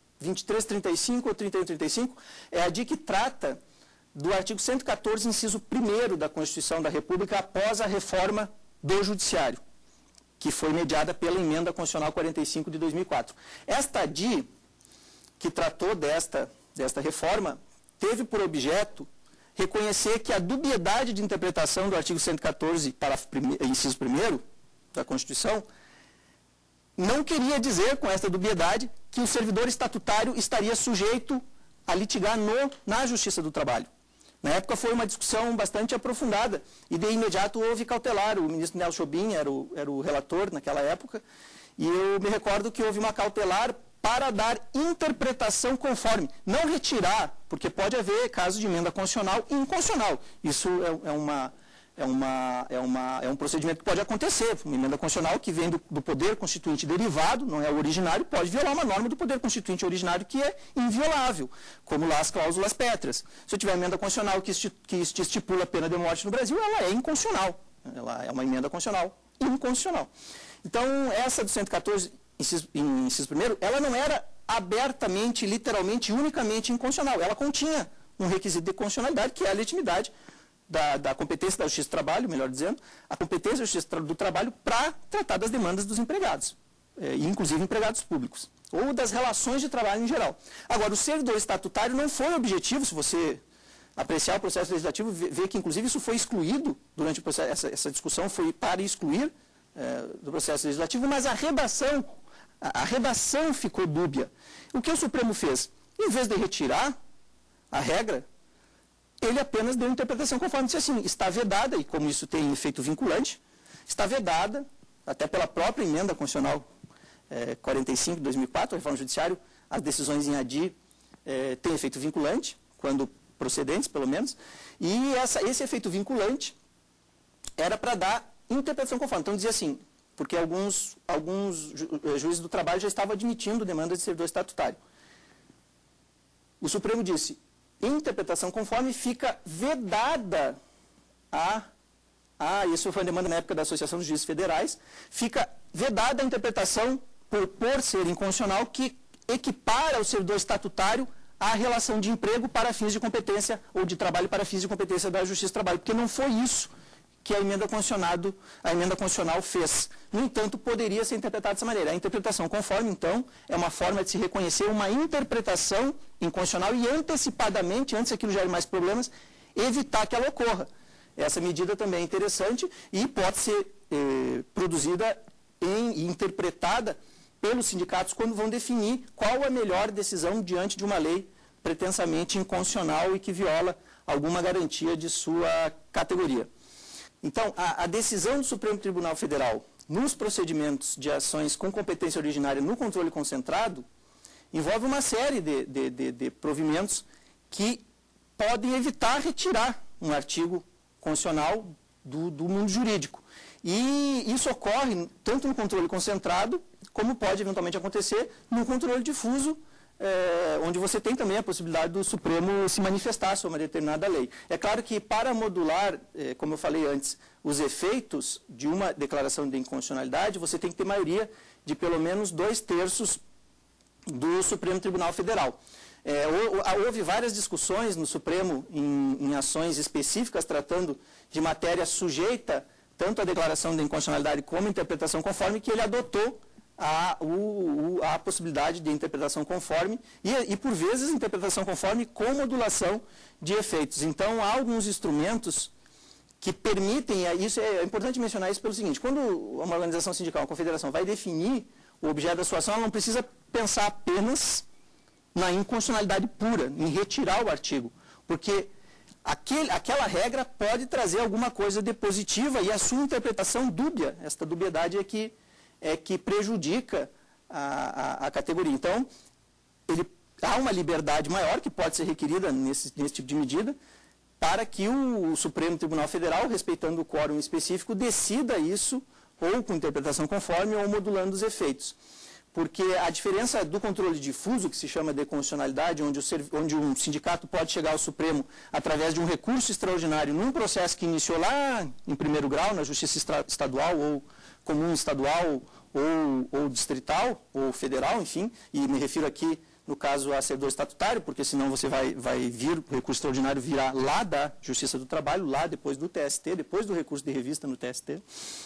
2335 ou 3135, é a ADI que trata do artigo 114, inciso 1º da Constituição da República, após a reforma do Judiciário, que foi mediada pela Emenda Constitucional 45 de 2004. Esta ADI, que tratou desta reforma, teve por objeto reconhecer que a dubiedade de interpretação do artigo 114, inciso 1º da Constituição, não queria dizer com esta dubiedade que o servidor estatutário estaria sujeito a litigar na Justiça do Trabalho. Na época foi uma discussão bastante aprofundada e de imediato houve cautelar. O ministro Nelson Jobim era o relator naquela época e eu me recordo que houve uma cautelar para dar interpretação conforme. Não retirar, porque pode haver casos de emenda constitucional e inconstitucional. Isso é um procedimento que pode acontecer. Uma emenda constitucional que vem do poder constituinte derivado, não é o originário, pode violar uma norma do poder constituinte originário que é inviolável, como lá as cláusulas pétreas. Se eu tiver emenda constitucional que estipula a pena de morte no Brasil, ela é inconstitucional. Ela é uma emenda constitucional inconstitucional. Então, essa do 114, inciso primeiro, ela não era abertamente, literalmente, unicamente inconstitucional. Ela continha um requisito de constitucionalidade, que é a legitimidade da competência da Justiça do Trabalho, melhor dizendo, a competência da Justiça do Trabalho para tratar das demandas dos empregados, inclusive empregados públicos, ou das relações de trabalho em geral. Agora, o servidor estatutário não foi objetivo, se você apreciar o processo legislativo, ver que, inclusive, isso foi excluído durante o processo, essa discussão foi para excluir do processo legislativo, mas a redação ficou dúbia. O que o Supremo fez? Em vez de retirar a regra, ele apenas deu interpretação conforme disse assim, está vedada, e como isso tem efeito vinculante, está vedada, até pela própria emenda constitucional 45 de 2004, a reforma judiciária, as decisões em ADI têm efeito vinculante, quando procedentes, pelo menos, e esse efeito vinculante era para dar interpretação conforme. Então, dizia assim, porque alguns juízes do trabalho já estavam admitindo demandas de servidor estatutário. O Supremo disse, interpretação conforme fica vedada isso foi uma demanda na época da Associação dos Juízes Federais, fica vedada a interpretação por ser inconstitucional que equipara o servidor estatutário à relação de emprego para fins de competência ou de trabalho para fins de competência da Justiça do Trabalho, porque não foi isso que a emenda constitucional fez. No entanto, poderia ser interpretada dessa maneira. A interpretação conforme, então, é uma forma de se reconhecer uma interpretação inconstitucional e antecipadamente, antes que aquilo gere mais problemas, evitar que ela ocorra. Essa medida também é interessante e pode ser produzida e interpretada pelos sindicatos quando vão definir qual a melhor decisão diante de uma lei pretensamente inconstitucional e que viola alguma garantia de sua categoria. Então, a decisão do Supremo Tribunal Federal nos procedimentos de ações com competência originária no controle concentrado envolve uma série de provimentos que podem evitar retirar um artigo constitucional do mundo jurídico. E isso ocorre tanto no controle concentrado, como pode eventualmente acontecer no controle difuso, onde você tem também a possibilidade do Supremo se manifestar sobre uma determinada lei. É claro que para modular, como eu falei antes, os efeitos de uma declaração de inconstitucionalidade, você tem que ter maioria de pelo menos 2/3 do Supremo Tribunal Federal. Houve várias discussões no Supremo em ações específicas tratando de matéria sujeita tanto à declaração de inconstitucionalidade como à interpretação conforme, que ele adotou a possibilidade de interpretação conforme e, por vezes, interpretação conforme com modulação de efeitos. Então, há alguns instrumentos que permitem, isso é importante mencionar isso pelo seguinte, quando uma organização sindical, uma confederação, vai definir o objeto da sua ação, ela não precisa pensar apenas na inconstitucionalidade pura, em retirar o artigo, porque aquela regra pode trazer alguma coisa de positiva e a sua interpretação dúbia, esta dubiedade é que prejudica a categoria. Então, há uma liberdade maior que pode ser requerida nesse tipo de medida para que o Supremo Tribunal Federal, respeitando o quórum específico, decida isso ou com interpretação conforme ou modulando os efeitos. Porque a diferença do controle difuso, que se chama de constitucionalidade, onde um sindicato pode chegar ao Supremo através de um recurso extraordinário num processo que iniciou lá em primeiro grau, na Justiça Estadual ou comum estadual ou distrital ou federal, enfim, e me refiro aqui, no caso, a servidor estatutário, porque senão você vai vir, o recurso extraordinário virá lá da Justiça do Trabalho, lá depois do TST, depois do recurso de revista no TST.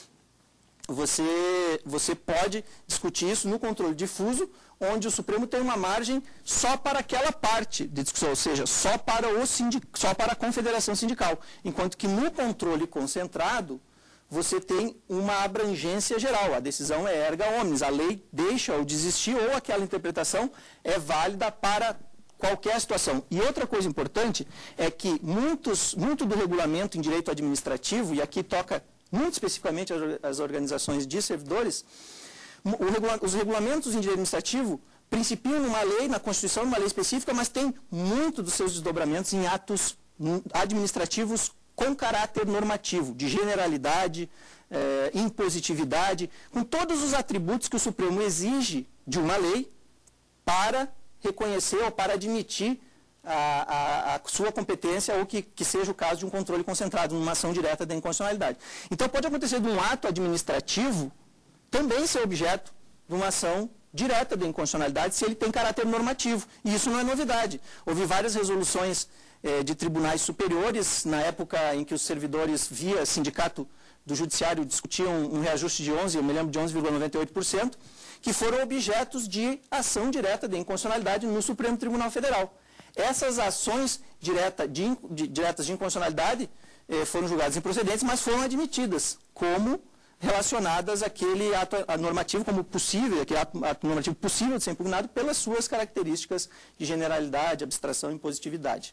Você pode discutir isso no controle difuso, onde o Supremo tem uma margem só para aquela parte de discussão, ou seja, só para a confederação sindical, enquanto que no controle concentrado, você tem uma abrangência geral, a decisão é erga omnes, a lei deixa ou desistir, ou aquela interpretação é válida para qualquer situação. E outra coisa importante é que muito do regulamento em direito administrativo, e aqui toca muito especificamente as organizações de servidores, os regulamentos em direito administrativo principiam numa lei, na Constituição, numa lei específica, mas tem muito dos seus desdobramentos em atos administrativos com caráter normativo, de generalidade, impositividade, com todos os atributos que o Supremo exige de uma lei para reconhecer ou para admitir a sua competência ou que seja o caso de um controle concentrado, numa ação direta da inconstitucionalidade. Então, pode acontecer de um ato administrativo também ser objeto de uma ação direta da inconstitucionalidade se ele tem caráter normativo. E isso não é novidade. Houve várias resoluções de tribunais superiores, na época em que os servidores, via sindicato do judiciário, discutiam um reajuste de 11%, eu me lembro de 11,98%, que foram objetos de ação direta de inconstitucionalidade no Supremo Tribunal Federal. Essas ações diretas de inconstitucionalidade foram julgadas improcedentes, mas foram admitidas como relacionadas àquele ato normativo como possível, aquele ato normativo possível de ser impugnado pelas suas características de generalidade, abstração e positividade.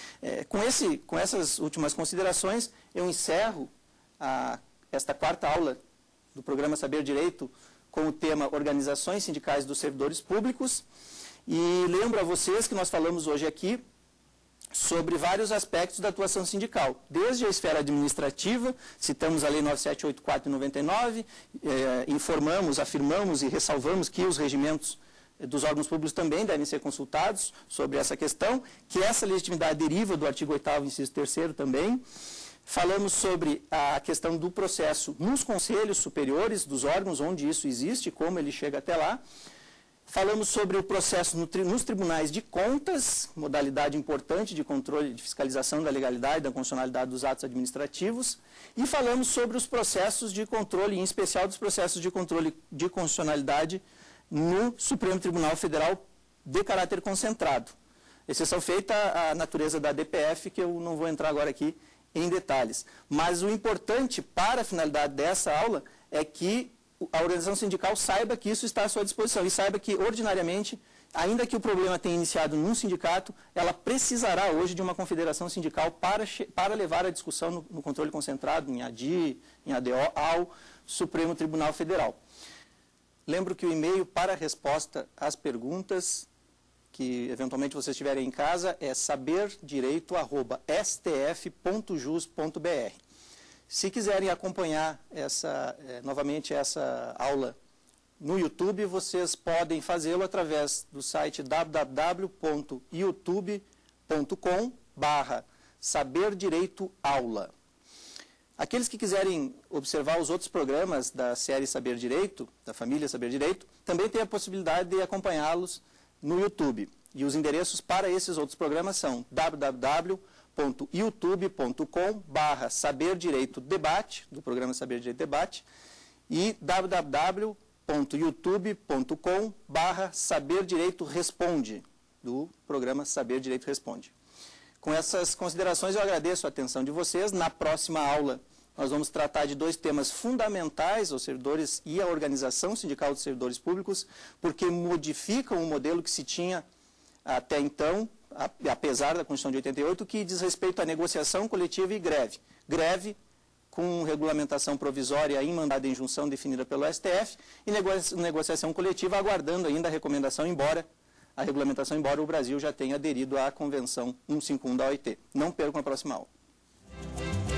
Com essas últimas considerações, eu encerro esta quarta aula do programa Saber Direito com o tema Organizações Sindicais dos Servidores Públicos e lembro a vocês que nós falamos hoje aqui sobre vários aspectos da atuação sindical, desde a esfera administrativa, citamos a Lei 9784 de 99, informamos, afirmamos e ressalvamos que os regimentos dos órgãos públicos também devem ser consultados sobre essa questão, que essa legitimidade deriva do artigo 8º, inciso 3º também. Falamos sobre a questão do processo nos conselhos superiores dos órgãos, onde isso existe, como ele chega até lá. Falamos sobre o processo nos tribunais de contas, modalidade importante de controle de fiscalização da legalidade, da constitucionalidade dos atos administrativos. E falamos sobre os processos de controle, em especial dos processos de controle de constitucionalidade no Supremo Tribunal Federal de caráter concentrado. Exceção feita a natureza da DPF, que eu não vou entrar agora aqui em detalhes. Mas o importante para a finalidade dessa aula é que a organização sindical saiba que isso está à sua disposição e saiba que, ordinariamente, ainda que o problema tenha iniciado num sindicato, ela precisará hoje de uma confederação sindical para levar a discussão no controle concentrado, em ADI, em ADO, ao Supremo Tribunal Federal. Lembro que o e-mail para a resposta às perguntas que eventualmente vocês tiverem em casa é saberdireito@stf.jus.br. Se quiserem acompanhar novamente essa aula no YouTube, vocês podem fazê-lo através do site www.youtube.com/saberdireitoaula. Aqueles que quiserem observar os outros programas da série Saber Direito, da família Saber Direito, também têm a possibilidade de acompanhá-los no YouTube. E os endereços para esses outros programas são www.youtube.com/saberdireitodebate, do programa Saber Direito Debate, e www.youtube.com/saberdireitoresponde, do programa Saber Direito Responde. Com essas considerações, eu agradeço a atenção de vocês. Na próxima aula, nós vamos tratar de dois temas fundamentais aos servidores e à organização sindical dos servidores públicos, porque modificam o modelo que se tinha até então, apesar da Constituição de 88, que diz respeito à negociação coletiva e greve. Greve com regulamentação provisória em mandado de injunção definida pelo STF e negociação coletiva aguardando ainda a recomendação, embora o Brasil já tenha aderido à Convenção 151 da OIT. Não percam a próxima aula.